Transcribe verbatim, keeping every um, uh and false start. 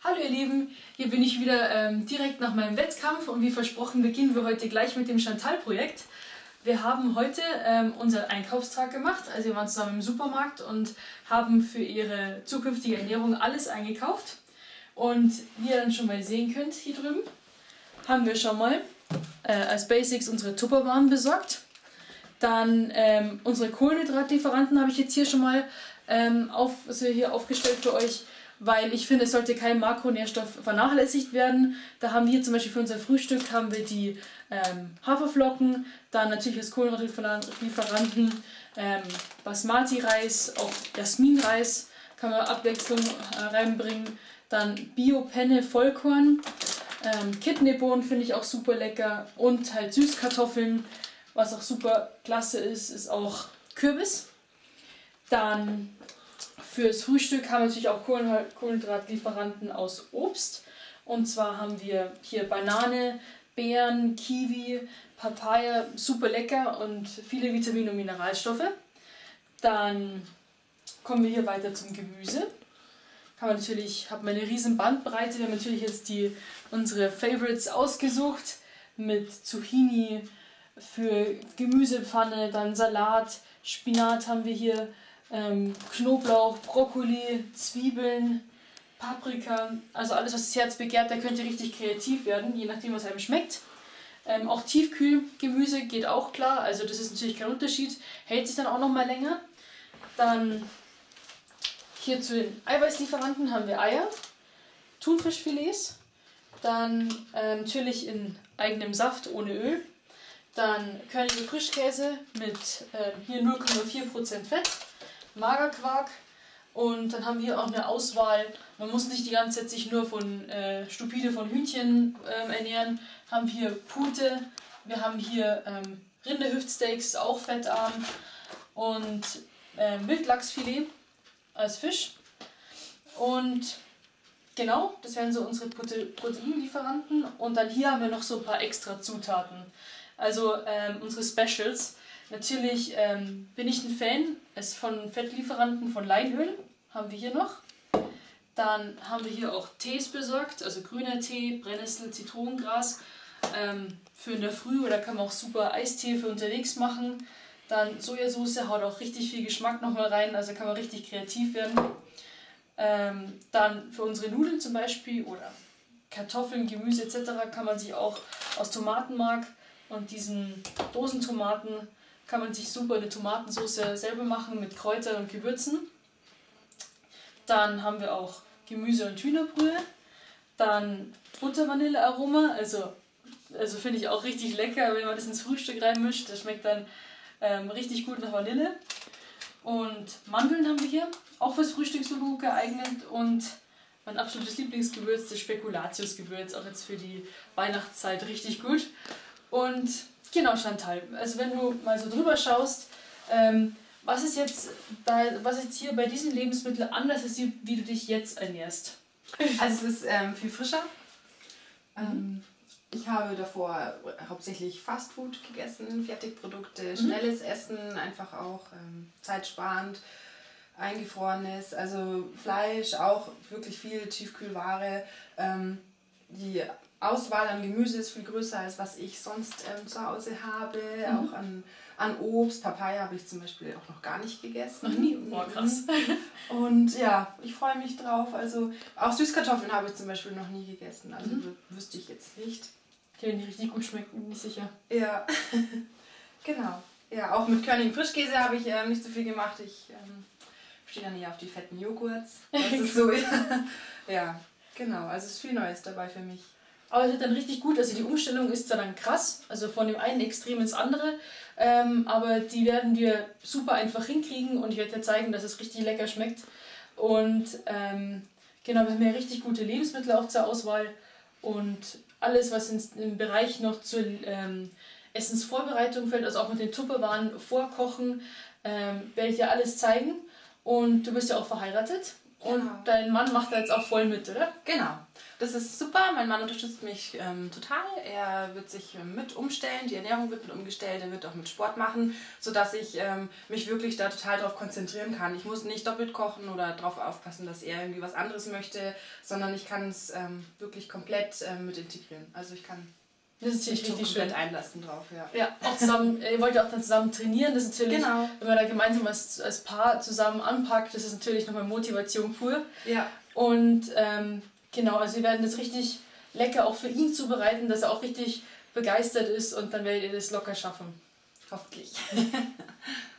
Hallo ihr Lieben, hier bin ich wieder ähm, direkt nach meinem Wettkampf und wie versprochen beginnen wir heute gleich mit dem Chantal-Projekt. Wir haben heute ähm, unseren Einkaufstag gemacht, also wir waren zusammen im Supermarkt und haben für ihre zukünftige Ernährung alles eingekauft. Und wie ihr dann schon mal sehen könnt, hier drüben haben wir schon mal äh, als Basics unsere Tupperwaren besorgt. Dann ähm, unsere Kohlenhydratlieferanten habe ich jetzt hier schon mal ähm, auf, also hier aufgestellt für euch, weil ich finde, es sollte kein Makronährstoff vernachlässigt werden. Da haben wir zum Beispiel für unser Frühstück haben wir die ähm, Haferflocken, dann natürlich als Kohlenhydratlieferanten ähm, Basmati-Reis, auch Jasmin-Reis kann man Abwechslung äh, reinbringen. Dann Bio-Penne Vollkorn, ähm, Kidneybohnen finde ich auch super lecker und halt Süßkartoffeln, was auch super klasse ist, ist auch Kürbis. Dann fürs Frühstück haben wir natürlich auch Kohlenhydratlieferanten aus Obst. Und zwar haben wir hier Banane, Beeren, Kiwi, Papaya, super lecker und viele Vitamine und Mineralstoffe. Dann kommen wir hier weiter zum Gemüse. Kann man natürlich, hat man eine riesen Bandbreite. Wir haben natürlich jetzt die, unsere Favorites ausgesucht mit Zucchini für Gemüsepfanne, dann Salat, Spinat haben wir hier, ähm, Knoblauch, Brokkoli, Zwiebeln, Paprika, also alles, was das Herz begehrt, da könnt ihr richtig kreativ werden, je nachdem, was einem schmeckt. Ähm, auch Tiefkühlgemüse geht auch klar, also das ist natürlich kein Unterschied, hält sich dann auch noch mal länger. Dann hier zu den Eiweißlieferanten haben wir Eier, Thunfischfilets, dann äh, natürlich in eigenem Saft ohne Öl, dann Körniger Frischkäse mit äh, hier null Komma vier Prozent Fett, Magerquark und dann haben wir auch eine Auswahl. Man muss nicht die ganze Zeit sich nur von äh, stupide von Hühnchen äh, ernähren. Haben hier Pute, wir haben hier ähm, Rinderhüftsteaks, auch fettarm und äh, Wildlachsfilet als Fisch. Und genau, das wären so unsere Proteinlieferanten. Und dann hier haben wir noch so ein paar extra Zutaten. Also ähm, unsere Specials. Natürlich ähm, bin ich ein Fan es von Fettlieferanten von Leinöl, haben wir hier noch. Dann haben wir hier auch Tees besorgt, also grüner Tee, Brennnessel, Zitronengras ähm, für in der Früh, oder kann man auch super Eistee für unterwegs machen. Dann Sojasauce haut auch richtig viel Geschmack nochmal rein, also kann man richtig kreativ werden. Ähm, dann für unsere Nudeln zum Beispiel oder Kartoffeln, Gemüse et cetera kann man sich auch aus Tomatenmark und diesen Dosentomaten kann man sich super eine Tomatensauce selber machen mit Kräutern und Gewürzen. Dann haben wir auch Gemüse- und Hühnerbrühe. Dann Butter-Vanille-Aroma, also, also finde ich auch richtig lecker, wenn man das ins Frühstück reinmischt. Das schmeckt dann ähm, richtig gut nach Vanille. Und Mandeln haben wir hier, auch fürs Frühstück so gut geeignet. Und mein absolutes Lieblingsgewürz, das Spekulatius-Gewürz, auch jetzt für die Weihnachtszeit richtig gut. Und genau, Chantal, also wenn du mal so drüber schaust, ähm, was ist jetzt bei, was jetzt hier bei diesen Lebensmitteln anders ist, wie du dich jetzt ernährst? Also es ist ähm, viel frischer. Ähm, ich habe davor hauptsächlich Fastfood gegessen, Fertigprodukte, schnelles mhm. Essen, einfach auch ähm, zeitsparend, eingefrorenes, also Fleisch, auch wirklich viel Tiefkühlware. Ähm, die Auswahl an Gemüse ist viel größer, als was ich sonst ähm, zu Hause habe. Mhm. Auch an, an Obst. Papaya habe ich zum Beispiel auch noch gar nicht gegessen. Noch nie? Boah, krass. Und ja, ich freue mich drauf. Also auch Süßkartoffeln habe ich zum Beispiel noch nie gegessen. Also mhm. wüsste ich jetzt nicht. Die werden richtig gut schmecken, bin ich sicher. Ja, genau. Ja, auch mit Körnigen Frischkäse habe ich ähm, nicht so viel gemacht. Ich ähm, stehe dann eher auf die fetten Joghurts. Das ist so, ja, genau. Also es ist viel Neues dabei für mich. Aber es wird dann richtig gut, also die Umstellung ist dann krass, also von dem einen Extrem ins andere, ähm, aber die werden wir super einfach hinkriegen und ich werde dir zeigen, dass es richtig lecker schmeckt. Und ähm, genau, wir haben ja richtig gute Lebensmittel auch zur Auswahl und alles, was ins, im Bereich noch zur ähm, Essensvorbereitung fällt, also auch mit den Tupperwaren vorkochen, ähm, werde ich dir alles zeigen. Und du bist ja auch verheiratet Und Genau. dein Mann macht da jetzt auch voll mit, oder? Genau. Das ist super. Mein Mann unterstützt mich ähm, total. Er wird sich ähm, mit umstellen. Die Ernährung wird mit umgestellt. Er wird auch mit Sport machen, sodass ich ähm, mich wirklich da total darauf konzentrieren kann. Ich muss nicht doppelt kochen oder darauf aufpassen, dass er irgendwie was anderes möchte, sondern ich kann es ähm, wirklich komplett ähm, mit integrieren. Also ich kann Das ist mich richtig so komplett schön. einlassen drauf. Ja. Ja, auch zusammen, ihr wollt ja auch dann zusammen trainieren. Das ist natürlich, Genau. wenn man da gemeinsam als, als Paar zusammen anpackt, das ist natürlich nochmal Motivation pur. Ja. Und ähm, genau, also wir werden das richtig lecker auch für ihn zubereiten, dass er auch richtig begeistert ist und dann werdet ihr das locker schaffen. Hoffentlich.